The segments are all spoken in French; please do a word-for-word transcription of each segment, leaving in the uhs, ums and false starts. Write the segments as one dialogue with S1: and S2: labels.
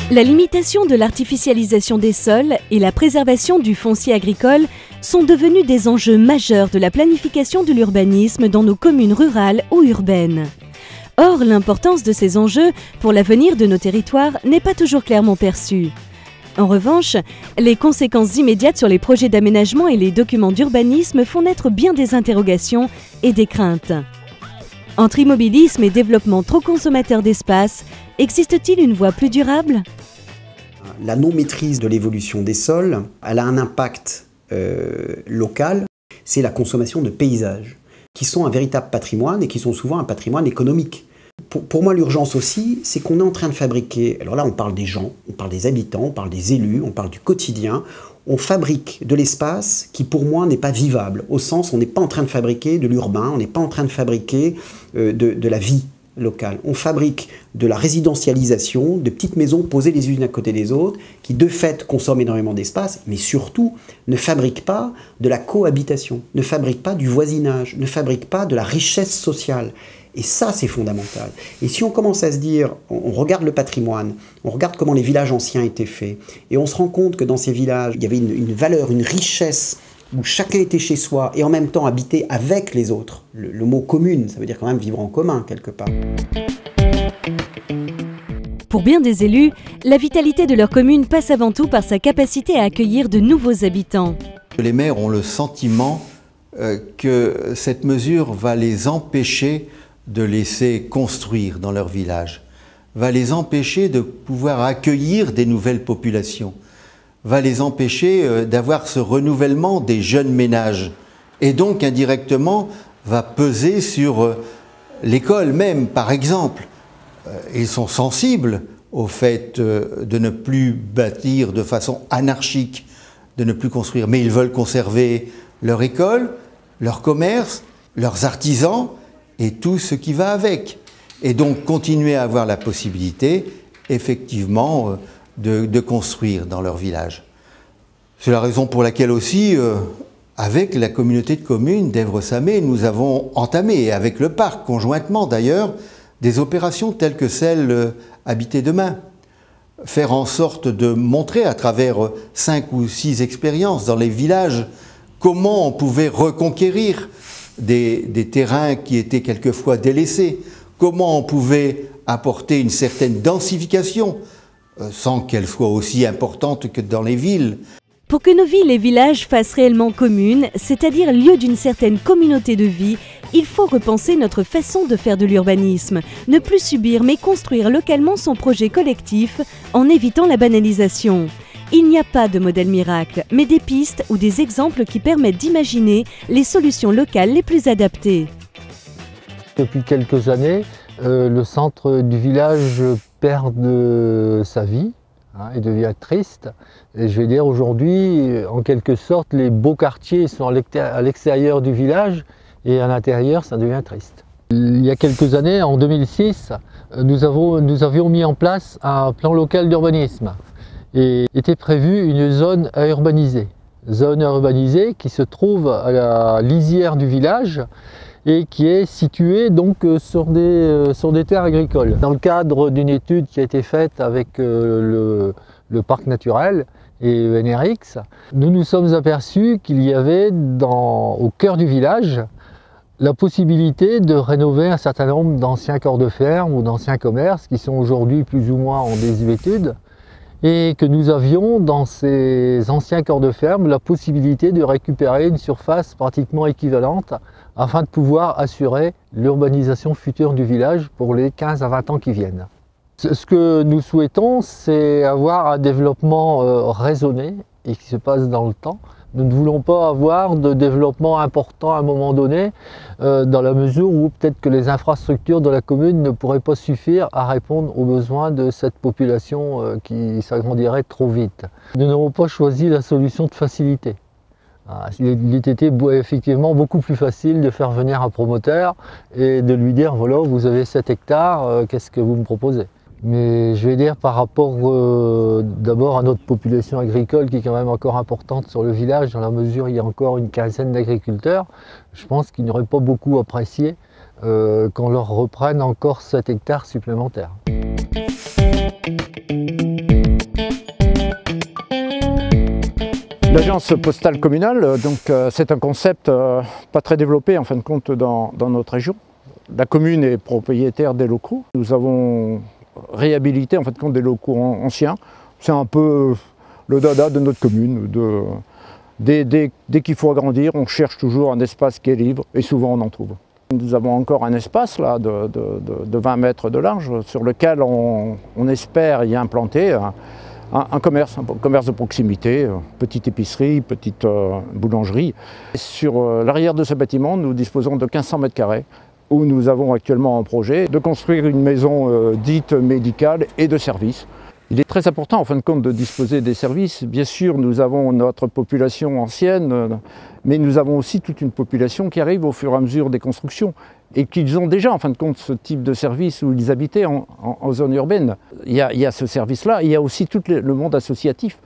S1: La limitation de l'artificialisation des sols et la préservation du foncier agricole sont devenus des enjeux majeurs de la planification de l'urbanisme dans nos communes rurales ou urbaines. Or, l'importance de ces enjeux pour l'avenir de nos territoires n'est pas toujours clairement perçue. En revanche, les conséquences immédiates sur les projets d'aménagement et les documents d'urbanisme font naître bien des interrogations et des craintes. Entre immobilisme et développement trop consommateur d'espace, existe-t-il une voie plus durable ?
S2: La non-maîtrise de l'évolution des sols, elle a un impact euh, local, c'est la consommation de paysages, qui sont un véritable patrimoine et qui sont souvent un patrimoine économique. Pour, pour moi, l'urgence aussi, c'est qu'on est en train de fabriquer, alors là on parle des gens, on parle des habitants, on parle des élus, on parle du quotidien, on fabrique de l'espace qui pour moi n'est pas vivable, au sens on n'est pas en train de fabriquer de l'urbain, on n'est pas en train de fabriquer euh, de, de la vie locale. On fabrique de la résidentialisation, de petites maisons posées les unes à côté des autres, qui de fait consomment énormément d'espace, mais surtout ne fabriquent pas de la cohabitation, ne fabriquent pas du voisinage, ne fabriquent pas de la richesse sociale. Et ça, c'est fondamental. Et si on commence à se dire, on regarde le patrimoine, on regarde comment les villages anciens étaient faits, et on se rend compte que dans ces villages, il y avait une, une valeur, une richesse, où chacun était chez soi et en même temps habité avec les autres. Le, le mot commune, ça veut dire quand même vivre en commun quelque part.
S1: Pour bien des élus, la vitalité de leur commune passe avant tout par sa capacité à accueillir de nouveaux habitants.
S3: Les maires ont le sentiment euh, que cette mesure va les empêcher de laisser construire dans leur village, va les empêcher de pouvoir accueillir des nouvelles populations, va les empêcher d'avoir ce renouvellement des jeunes ménages et donc indirectement va peser sur l'école même, par exemple. Ils sont sensibles au fait de ne plus bâtir de façon anarchique, de ne plus construire, mais ils veulent conserver leur école, leur commerce, leurs artisans et tout ce qui va avec. Et donc continuer à avoir la possibilité, effectivement, De, de construire dans leur village. C'est la raison pour laquelle aussi, euh, avec la communauté de communes d'Evre-Samay, nous avons entamé, et avec le parc conjointement d'ailleurs, des opérations telles que celle euh, Habiter demain. Faire en sorte de montrer à travers euh, cinq ou six expériences dans les villages comment on pouvait reconquérir des, des terrains qui étaient quelquefois délaissés, comment on pouvait apporter une certaine densification, sans qu'elle soit aussi importante que dans les villes.
S1: Pour que nos villes et villages fassent réellement communes, c'est-à-dire lieu d'une certaine communauté de vie, il faut repenser notre façon de faire de l'urbanisme, ne plus subir mais construire localement son projet collectif en évitant la banalisation. Il n'y a pas de modèle miracle, mais des pistes ou des exemples qui permettent d'imaginer les solutions locales les plus adaptées.
S4: Depuis quelques années, euh, le centre du village perd de sa vie hein, et devient triste. Et je vais dire aujourd'hui, en quelque sorte, les beaux quartiers sont à l'extérieur du village et à l'intérieur, ça devient triste. Il y a quelques années, en deux mille six, nous, avons, nous avions mis en place un plan local d'urbanisme et était prévue une zone à urbaniser. Zone à urbaniser qui se trouve à la lisière du village et qui est situé donc sur des, euh, sur des terres agricoles. Dans le cadre d'une étude qui a été faite avec euh, le, le parc naturel et E N R X, nous nous sommes aperçus qu'il y avait dans, au cœur du village la possibilité de rénover un certain nombre d'anciens corps de ferme ou d'anciens commerces qui sont aujourd'hui plus ou moins en désuétude et que nous avions dans ces anciens corps de ferme la possibilité de récupérer une surface pratiquement équivalente afin de pouvoir assurer l'urbanisation future du village pour les quinze à vingt ans qui viennent. Ce que nous souhaitons, c'est avoir un développement euh, raisonné et qui se passe dans le temps. Nous ne voulons pas avoir de développement important à un moment donné, euh, dans la mesure où peut-être que les infrastructures de la commune ne pourraient pas suffire à répondre aux besoins de cette population euh, qui s'agrandirait trop vite. Nous n'avons pas choisi la solution de facilité. Il eût été effectivement beaucoup plus facile de faire venir un promoteur et de lui dire voilà, vous avez sept hectares, euh, qu'est-ce que vous me proposez? Mais je vais dire par rapport euh, d'abord à notre population agricole qui est quand même encore importante sur le village, dans la mesure où il y a encore une quinzaine d'agriculteurs, je pense qu'ils n'auraient pas beaucoup apprécié euh, qu'on leur reprenne encore sept hectares supplémentaires.
S5: L'agence postale communale, donc, euh, c'est un concept euh, pas très développé en fin de compte dans, dans notre région. La commune est propriétaire des locaux. Nous avons réhabilité en fin de compte des locaux anciens. C'est un peu le dada de notre commune. De, dès dès, dès qu'il faut agrandir, on cherche toujours un espace qui est libre et souvent on en trouve. Nous avons encore un espace là, de, de, de, de vingt mètres de large sur lequel on, on espère y implanter un, un, un commerce, un commerce de proximité, petite épicerie, petite euh, boulangerie. Et sur euh, l'arrière de ce bâtiment, nous disposons de mille cinq cents mètres carrés où nous avons actuellement un projet de construire une maison euh, dite médicale et de services. Il est très important en fin de compte de disposer des services. Bien sûr, nous avons notre population ancienne, mais nous avons aussi toute une population qui arrive au fur et à mesure des constructions et qu'ils ont déjà en fin de compte ce type de service où ils habitaient en, en, en zone urbaine. Il y a, il y a ce service-là, il y a aussi tout le, le monde associatif.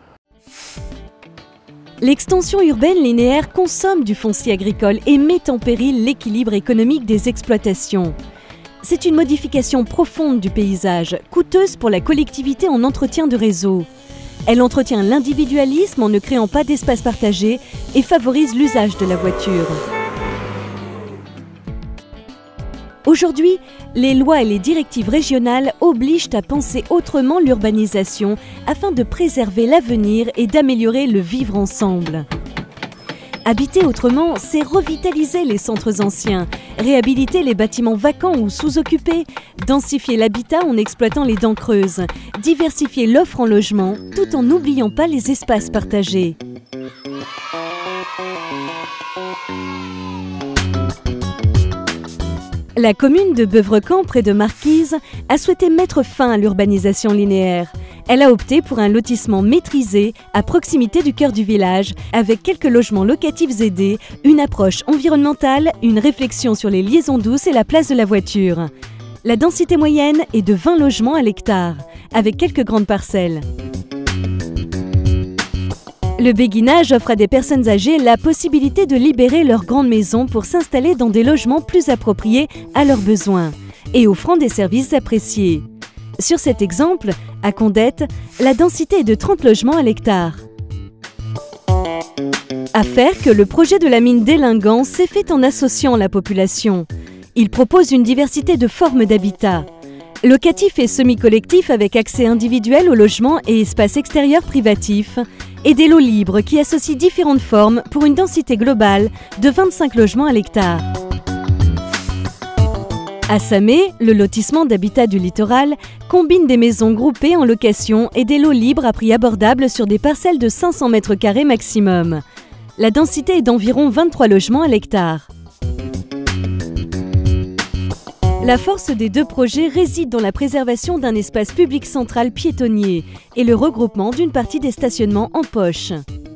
S1: L'extension urbaine linéaire consomme du foncier agricole et met en péril l'équilibre économique des exploitations. C'est une modification profonde du paysage, coûteuse pour la collectivité en entretien de réseau. Elle entretient l'individualisme en ne créant pas d'espace partagé et favorise l'usage de la voiture. Aujourd'hui, les lois et les directives régionales obligent à penser autrement l'urbanisation afin de préserver l'avenir et d'améliorer le vivre ensemble. Habiter autrement, c'est revitaliser les centres anciens, réhabiliter les bâtiments vacants ou sous-occupés, densifier l'habitat en exploitant les dents creuses, diversifier l'offre en logement, tout en n'oubliant pas les espaces partagés. La commune de Beuvrecamp, près de Marquise, a souhaité mettre fin à l'urbanisation linéaire. Elle a opté pour un lotissement maîtrisé à proximité du cœur du village, avec quelques logements locatifs aidés, une approche environnementale, une réflexion sur les liaisons douces et la place de la voiture. La densité moyenne est de vingt logements à l'hectare, avec quelques grandes parcelles. Le béguinage offre à des personnes âgées la possibilité de libérer leur grande maison pour s'installer dans des logements plus appropriés à leurs besoins et offrant des services appréciés. Sur cet exemple, à Condette, la densité est de trente logements à l'hectare. À faire que le projet de la mine d'Elingan s'est fait en associant la population. Il propose une diversité de formes d'habitat. Locatif et semi-collectif avec accès individuel au logement et espace extérieur privatif, et des lots libres qui associent différentes formes pour une densité globale de vingt-cinq logements à l'hectare. À Samé, le lotissement d'habitat du littoral combine des maisons groupées en location et des lots libres à prix abordable sur des parcelles de cinq cents mètres carrés maximum. La densité est d'environ vingt-trois logements à l'hectare. La force des deux projets réside dans la préservation d'un espace public central piétonnier et le regroupement d'une partie des stationnements en poche.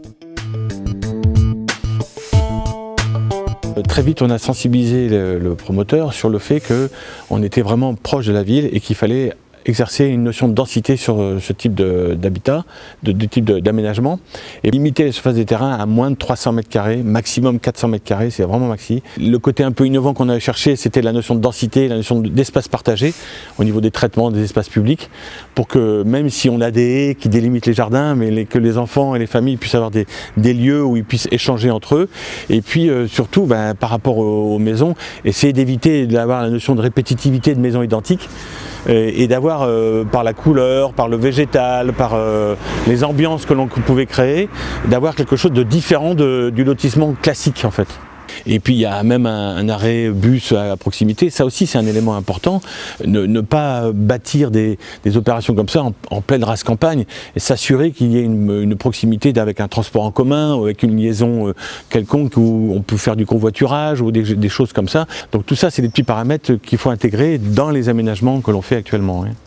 S6: Très vite, on a sensibilisé le, le promoteur sur le fait qu'on était vraiment proche de la ville et qu'il fallait exercer une notion de densité sur ce type d'habitat, de, de, de type d'aménagement, et limiter les surfaces des terrains à moins de trois cents mètres carrés, maximum quatre cents mètres carrés, c'est vraiment maxi. Le côté un peu innovant qu'on a cherché, c'était la notion de densité, la notion d'espace partagé au niveau des traitements des espaces publics, pour que même si on a des haies qui délimitent les jardins, mais les, que les enfants et les familles puissent avoir des, des lieux où ils puissent échanger entre eux, et puis euh, surtout ben, par rapport aux, aux maisons, essayer d'éviter d'avoir la notion de répétitivité de maisons identiques, euh, et d'avoir Euh, par la couleur, par le végétal, par euh, les ambiances que l'on pouvait créer, d'avoir quelque chose de différent de, du lotissement classique en fait. Et puis il y a même un, un arrêt bus à proximité, ça aussi c'est un élément important, ne, ne pas bâtir des, des opérations comme ça en, en pleine race campagne et s'assurer qu'il y ait une, une proximité avec un transport en commun ou avec une liaison euh, quelconque où on peut faire du covoiturage ou des, des choses comme ça. Donc tout ça c'est des petits paramètres qu'il faut intégrer dans les aménagements que l'on fait actuellement. Hein.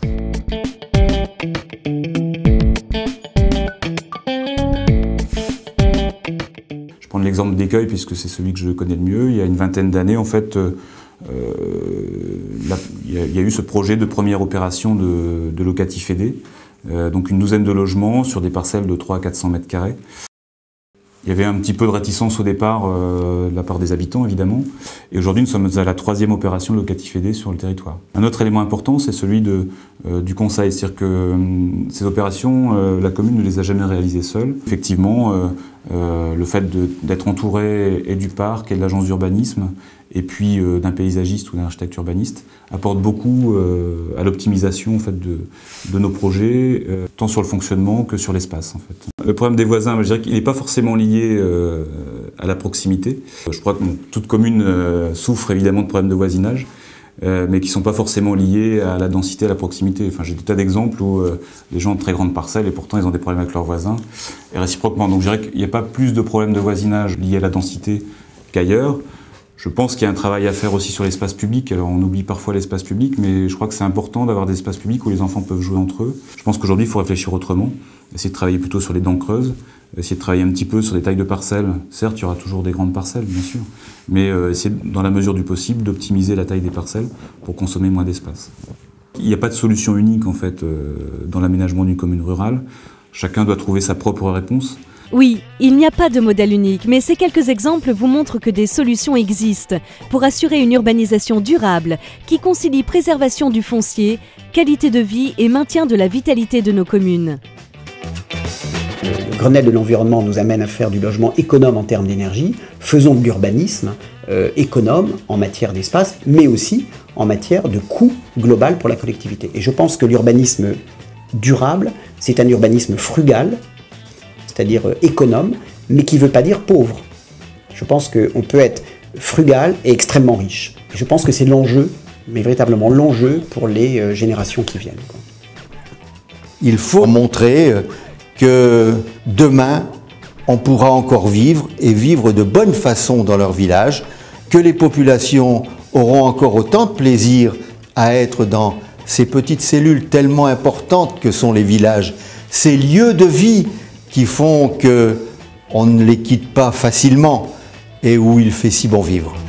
S7: Prendre l'exemple d'Écueil puisque c'est celui que je connais le mieux. Il y a une vingtaine d'années, en fait, euh, là, il, y a, il y a eu ce projet de première opération de, de locatif aidé, euh, donc une douzaine de logements sur des parcelles de trois à quatre cents mètres carrés. Il y avait un petit peu de réticence au départ euh, de la part des habitants, évidemment. Et aujourd'hui, nous sommes à la troisième opération de locatif aidé sur le territoire. Un autre élément important, c'est celui de, euh, du conseil. C'est-à-dire que euh, ces opérations, euh, la commune ne les a jamais réalisées seule. Effectivement, euh, Euh, le fait d'être entouré et du parc et de l'agence d'urbanisme et puis euh, d'un paysagiste ou d'un architecte urbaniste apporte beaucoup euh, à l'optimisation en fait, de, de nos projets, euh, tant sur le fonctionnement que sur l'espace. En fait. Le problème des voisins, je dirais qu'il n'est pas forcément lié euh, à la proximité. Je crois que bon, toute commune euh, souffre évidemment de problèmes de voisinage, Euh, mais qui ne sont pas forcément liés à la densité, à la proximité. Enfin, j'ai des tas d'exemples où euh, les gens ont de très grandes parcelles et pourtant ils ont des problèmes avec leurs voisins, et réciproquement. Donc je dirais qu'il n'y a pas plus de problèmes de voisinage liés à la densité qu'ailleurs. Je pense qu'il y a un travail à faire aussi sur l'espace public. Alors on oublie parfois l'espace public, mais je crois que c'est important d'avoir des espaces publics où les enfants peuvent jouer entre eux. Je pense qu'aujourd'hui il faut réfléchir autrement, essayer de travailler plutôt sur les dents creuses, essayer de travailler un petit peu sur des tailles de parcelles. Certes, il y aura toujours des grandes parcelles, bien sûr, mais euh, essayer, dans la mesure du possible, d'optimiser la taille des parcelles pour consommer moins d'espace. Il n'y a pas de solution unique, en fait, euh, dans l'aménagement d'une commune rurale. Chacun doit trouver sa propre réponse.
S1: Oui, il n'y a pas de modèle unique, mais ces quelques exemples vous montrent que des solutions existent pour assurer une urbanisation durable qui concilie préservation du foncier, qualité de vie et maintien de la vitalité de nos communes.
S2: Le Grenelle de l'environnement nous amène à faire du logement économe en termes d'énergie. Faisons de l'urbanisme euh, économe en matière d'espace, mais aussi en matière de coût global pour la collectivité. Et je pense que l'urbanisme durable, c'est un urbanisme frugal, c'est-à-dire euh, économe, mais qui ne veut pas dire pauvre. Je pense qu'on peut être frugal et extrêmement riche. Je pense que c'est l'enjeu, mais véritablement l'enjeu pour les euh, générations qui viennent, quoi.
S3: Il faut montrer euh, que demain, on pourra encore vivre et vivre de bonne façon dans leur village, que les populations auront encore autant de plaisir à être dans ces petites cellules tellement importantes que sont les villages, ces lieux de vie qui font qu'on ne les quitte pas facilement et où il fait si bon vivre.